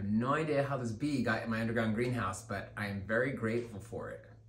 have no idea how this bee got in my underground greenhouse, but I am very grateful for it.